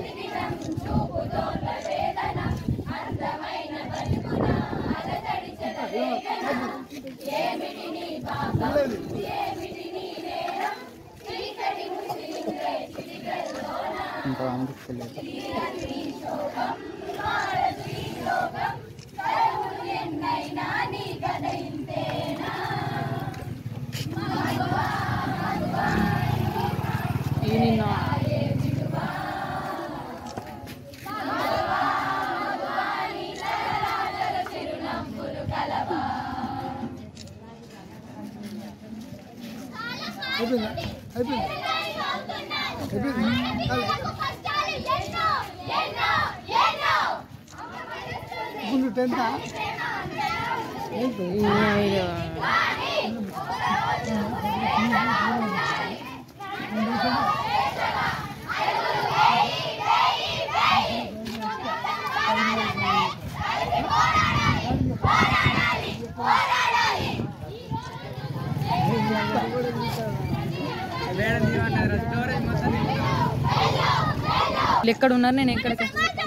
ఇంకా అనిపించలేదు. ఎక్కడ ఉన్నారు? నేను ఎక్కడికి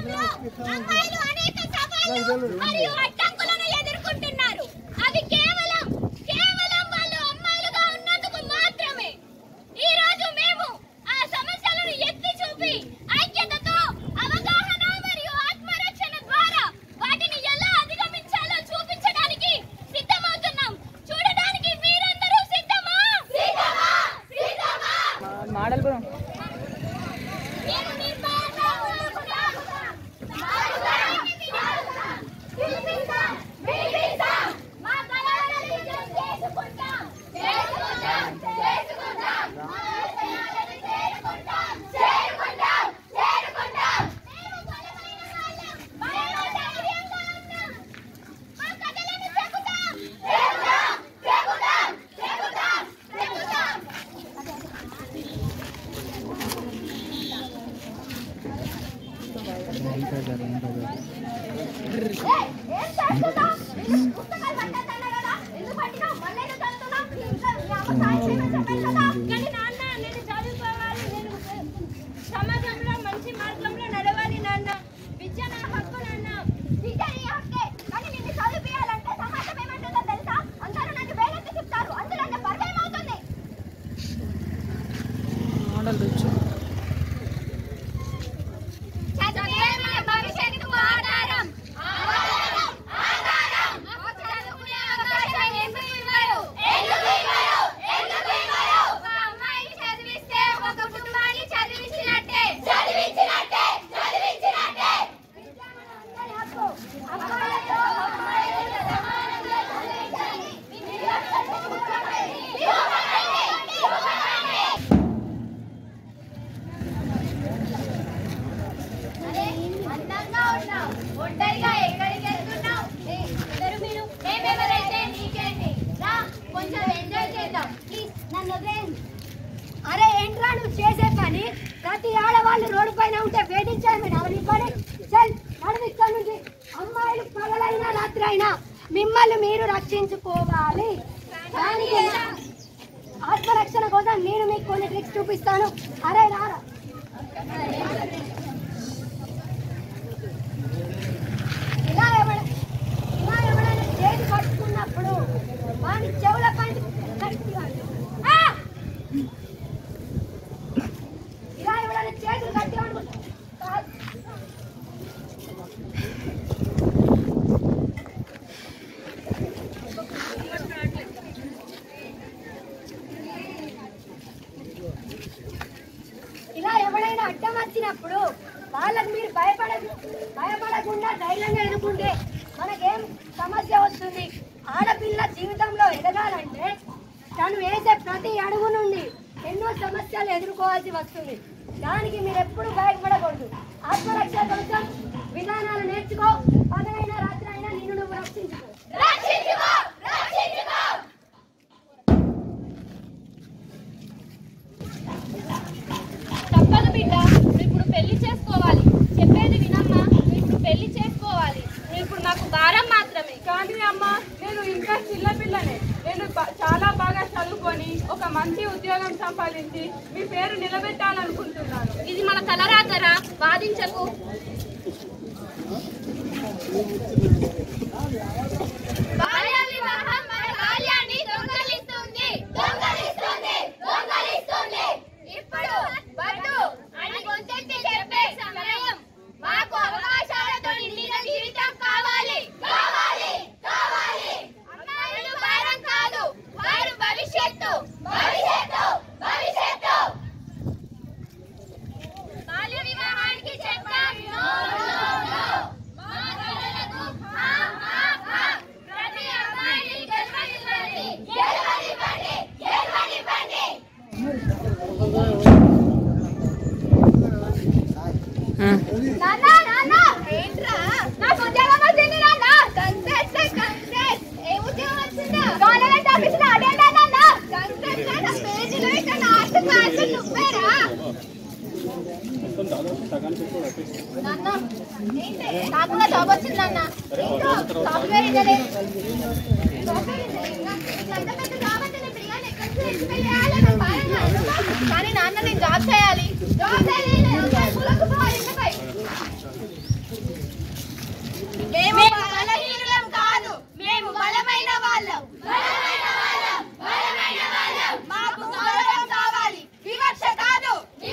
అరే ఏంట్రా నువ్వు చేసే పని? ప్రతి ఆడవాళ్ళు రోడ్డు పైన ఉంటే వేధించాలి. నడివించి అమ్మాయిలు పగలైనా రాత్రి అయినా మిమ్మల్ని మీరు రక్షించుకోవాలి. దానికి ఆత్మరక్షణ కోసం నేను మీకు కొన్ని ట్రిక్స్ చూపిస్తాను. అరే రారా, ఇలా ఎవరైనా చేతి పట్టుకున్నప్పుడు వాడి చెవుల పైన ఇలా ఎవరైనా చేతులు కట్టి ఇలా ఎవరైనా అడ్డం వచ్చినప్పుడు వాళ్ళకి మీరు భయపడకుండా ధైర్యంగా ఎదుర్కొంటే మనకేం సమస్య వస్తుంది? ఆడపిల్ల జీవితంలో ఎదగాలంటే తను వేసే ప్రతి అడుగు నుండి ఎన్నో సమస్యలు ఎదుర్కోవాల్సి వస్తుంది. దానికి మీరు ఎప్పుడు భయపడకూడదు. ఆత్మరక్షణ కోసం విధానాలు నేర్చుకో. పగలైనా రాత్రి అయినా నిన్ను నువ్వు రక్షించుకో. తప్పదు బిడ్డ, ఇప్పుడు పెళ్లి చేసుకోవాలి. చెప్పేది వినమ్మా, ఇప్పుడు పెళ్లి చేసుకోవాలి. ఇప్పుడు నాకు భారం మాత్రమే. కానీ అమ్మ, నేను ఇంకా చిన్నపిల్లనే. నేను చాలా బాగా చదువుకొని ఒక మంచి ఉద్యోగం సంపాదించి మీ పేరు నిలబెట్టాలనుకుంటున్నాను. ఇది మన తలరాతరా? వాదించకు. బాల్య వివాహం మన బాల్యాన్ని దొంగలిస్తుంది. ఇప్పుడు వద్దు అని గొంతెత్తి చెప్పే సమయం. మాకు అవకాశాలతో నిండిన జీవితం కావాలి. అమ్మాయిలు భారం కాదు, వారు భవిష్యత్తు. బాల్య వివాహానికి చెప్తాం నో. మా కలలకు ప్రతి అమ్మాయిని గెలవనివ్వండి. నాన్న ఏంట్రా? నాకు ఉద్యోగం వచ్చింది నాన్న. కంగ్రాట్స్. ఏ ఉద్యోగం వచ్చిందా? గవర్నమెంట్ ఆఫీసులో అటెండ్ నాన్న. కంగ్రాట్స్. పేజీలో ఇక్కడ నార్త్ పార్ట్ నువ్వేరా? నాన్న నాకు కూడా జాబ్ వచ్చింది నాన్న. Software engineer. కానీ నాన్న నేను జాబ్ చేయాలి. మేము బలహీనులం కాదు, మేము బలమైన వాళ్ళం. మాకు గౌరవం కావాలి, వివక్ష కాదు.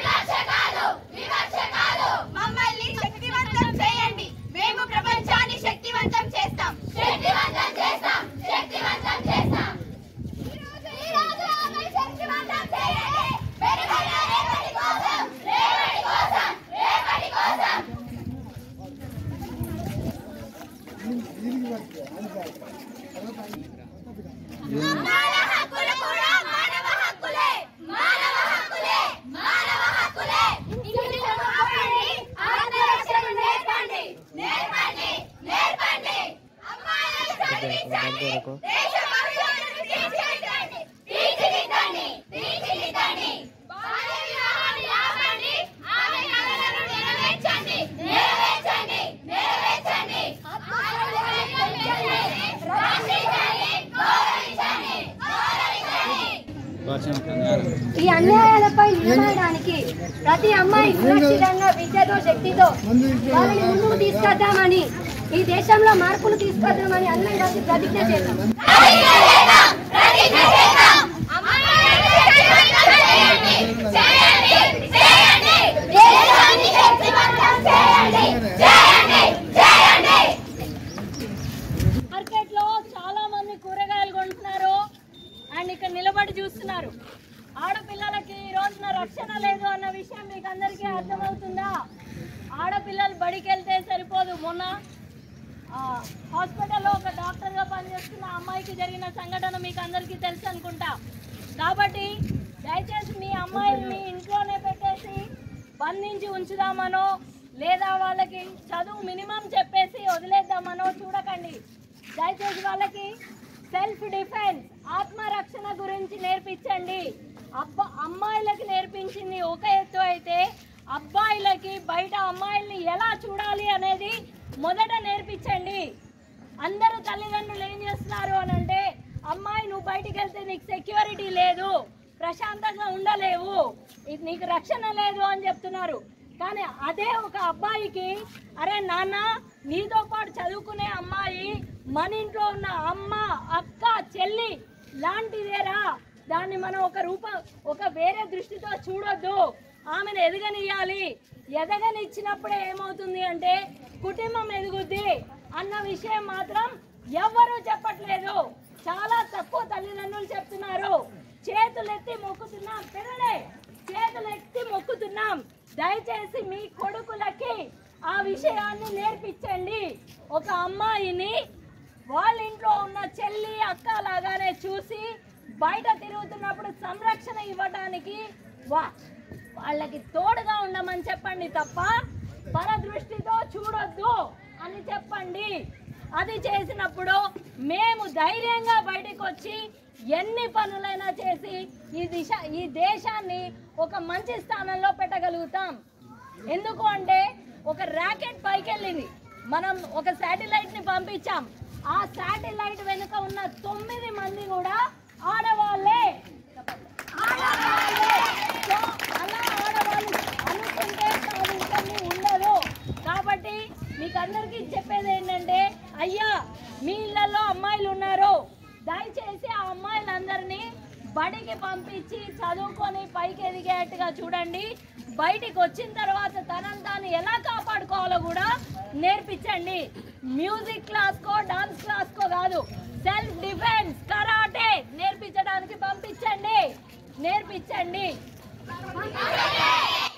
మమ్మల్ని శక్తివంతం చేయండి. మేము ప్రపంచాన్ని శక్తివంతం చేస్తాం. ఈ రోజు ఆమె శక్తివంతం చేయండి. పెరుగైన రేపటి కోసం. మానవ హక్కులు కూడా మానవ హక్కులే. ఆత్మరక్షణ నేర్పండి. అమ్మాయిలను చదివించండి. దేశ భవిష్యత్తును తీర్చిదిద్దండి. బాల్య వివాహాన్ని ఆపండి. ఆమె కలలను నెరవేర్చండి. ఈ అన్యాయాలపై నిలబడడానికి ప్రతి అమ్మాయి సురక్షితంగా విద్యతో శక్తితో వాళ్ళని ముందుకు తీసుకొద్దామని, ఈ దేశంలో మార్పులు తీసుకొద్దామని అందరం కలిసి ప్రతిజ్ఞ చేద్దాం. మార్కెట్లో చాలా మంది కూరగాయలు కొంటున్నారు అండ్ ఇక్కడ నిలబడి చూస్తున్నారు. ఆడపిల్లలకి ఈ రోజున రక్షణ లేదు అన్న విషయం మీకు అందరికీ అర్థమవుతుందా? ఆడపిల్లలు బడికి వెళ్తే సరిపోదు. మొన్న హాస్పిటల్లో ఒక డాక్టర్గా పనిచేస్తున్న అమ్మాయికి జరిగిన సంఘటన మీకు అందరికీ తెలుసు అనుకుంటా. కాబట్టి దయచేసి మీ అమ్మాయిల్ని ఇంట్లోనే పెట్టేసి బంధించి ఉంచుదామనో లేదా వాళ్ళకి చదువు మినిమం చెప్పేసి వదిలేద్దామనో చూడకండి. దయచేసి వాళ్ళకి సెల్ఫ్ డిఫెన్స్, ఆత్మరక్షణ గురించి నేర్పించండి. అమ్మాయిలకి నేర్పించింది ఒక ఎత్తు అయితే అబ్బాయిలకి బయట అమ్మాయిల్ని ఎలా చూడాలి అనేది మొదట నేర్పించండి. అందరూ తల్లిదండ్రులు ఏం చేస్తున్నారు అని అంటే, అమ్మాయి నువ్వు బయటికి వెళ్తే నీకు సెక్యూరిటీ లేదు, ప్రశాంతంగా ఉండలేవు, నీకు రక్షణ లేదు అని చెప్తున్నారు. కానీ అదే ఒక అబ్బాయికి, అరే నాన్న నీతో పాటు చదువుకునే అమ్మాయి మన ఇంట్లో ఉన్న అమ్మ, అక్క, చెల్లి లాంటిదేరా, దాన్ని మనం ఒక వేరే దృష్టితో చూడొద్దు, ఆమెను ఎదగనియాలి. ఎదగనిచ్చినప్పుడే ఏమవుతుంది అంటే కుటుంబం ఎదుగుద్ది అన్న విషయం మాత్రం ఎవ్వరూ చెప్పట్లేదు. చాలా తక్కువ తల్లిదండ్రులు చెప్తున్నారు. చేతులెత్తి మొక్కుతున్నాం, పెరడే చేతులెత్తి మొక్కుతున్నాం. దయచేసి మీ కొడుకులకి ఆ విషయాన్ని నేర్పించండి. ఒక అమ్మాయిని వాళ్ళ ఇంట్లో ఉన్న చెల్లి, అక్క లాగానే చూసి బయట తిరుగుతున్నప్పుడు సంరక్షణ ఇవ్వడానికి వాళ్ళకి తోడుగా ఉండమని చెప్పండి తప్ప పరదృష్టితో చూడొద్దు అని చెప్పండి. అది చేసినప్పుడు మేము ధైర్యంగా బయటకు వచ్చి ఎన్ని పనులైనా చేసి ఈ దేశాన్ని ఒక మంచి స్థానంలో పెట్టగలుగుతాం. ఎందుకు అంటే ఒక ర్యాకెట్ పైకి వెళ్ళింది, మనం ఒక శాటిలైట్ని పంపించాం. ఆ శాటిలైట్ వెనుక ఉన్న 9 మంది కూడా ఆడవాళ్ళే. అలా ఆడవాళ్ళు అనుకుంటే సాధించండి ఉండదు. అందరికీ చెప్పేది ఏంటంటే, అయ్యా మీ ఇళ్ళల్లో అమ్మాయిలు ఉన్నారు, దయచేసి ఆ అమ్మాయిలందరినీ బడికి పంపించి చదువుకొని పైకి ఎదిగేట్టుగా చూడండి. బయటికి వచ్చిన తర్వాత తనని తాను ఎలా కాపాడుకోవాలో కూడా నేర్పించండి. మ్యూజిక్ క్లాస్కో డాన్స్ క్లాస్కో కాదు, సెల్ఫ్ డిఫెన్స్ కరాటే నేర్పించడానికి పంపించండి.